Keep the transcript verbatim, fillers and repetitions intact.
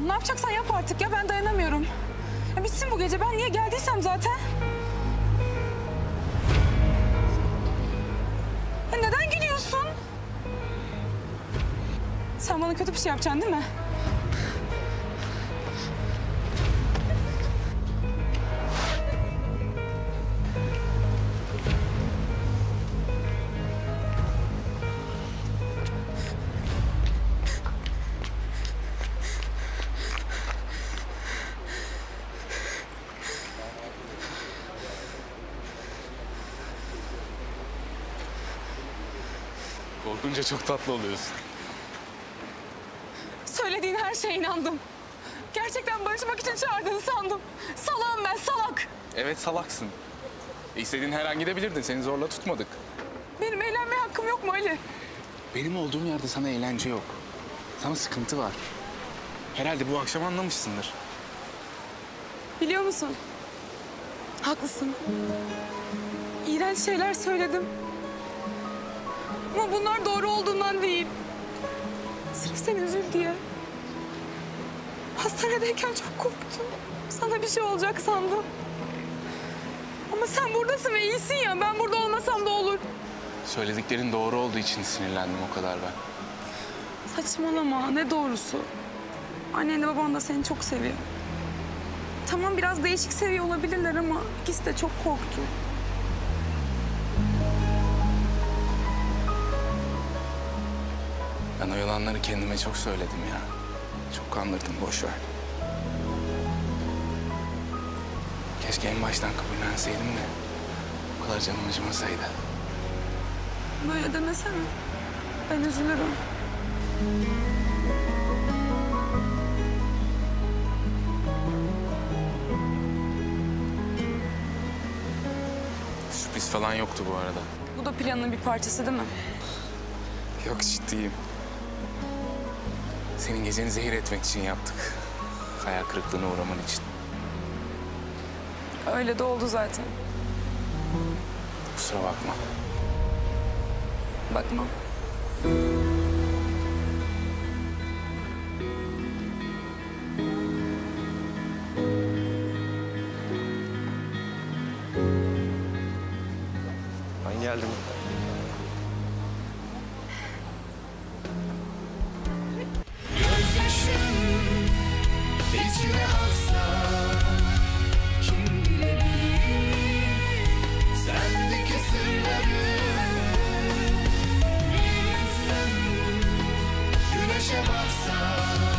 Tamam, ne yapacaksan yap artık ya, ben dayanamıyorum. Ya bitsin bu gece, ben niye geldiysem zaten. Ya neden gülüyorsun? Sen bana kötü bir şey yapacaksın değil mi? Korkunca çok tatlı oluyorsun. Söylediğin her şeye inandım. Gerçekten barışmak için çağırdığını sandım. Salağım ben, salak. Evet, salaksın. İstediğin her an gidebilirdin. Seni zorla tutmadık. Benim eğlenmeye hakkım yok mu Ali? Benim olduğum yerde sana eğlence yok. Sana sıkıntı var. Herhalde bu akşam anlamışsındır. Biliyor musun? Haklısın. İğrenç şeyler söyledim. Ama bunlar doğru olduğundan değil. Sırf sen üzül diye. Hastanedeyken çok korktum. Sana bir şey olacak sandım. Ama sen buradasın ve iyisin ya. Ben burada olmasam da olur. Söylediklerin doğru olduğu için sinirlendim o kadar ben. Saçmalama. Ne doğrusu? Annenle baban da seni çok seviyor. Tamam, biraz değişik seviyor olabilirler ama ikisi de çok korktu. Ben o yalanları kendime çok söyledim ya. Çok kandırdım, boş ver. Keşke en baştan kabullenseydim de o kadar canım acımasaydı. Böyle demesene. Ben üzülürüm. Sürpriz falan yoktu bu arada. Bu da planın bir parçası değil mi? Yok, ciddiyim. Senin geceni zehir etmek için yaptık. Hayal kırıklığına uğraman için. Öyle de oldu zaten. Kusura bakma. Bakma. Ben geldim. Gözyaşım içine aksa kim bilebilir sendeki sırları. Bir insan güneşe baksa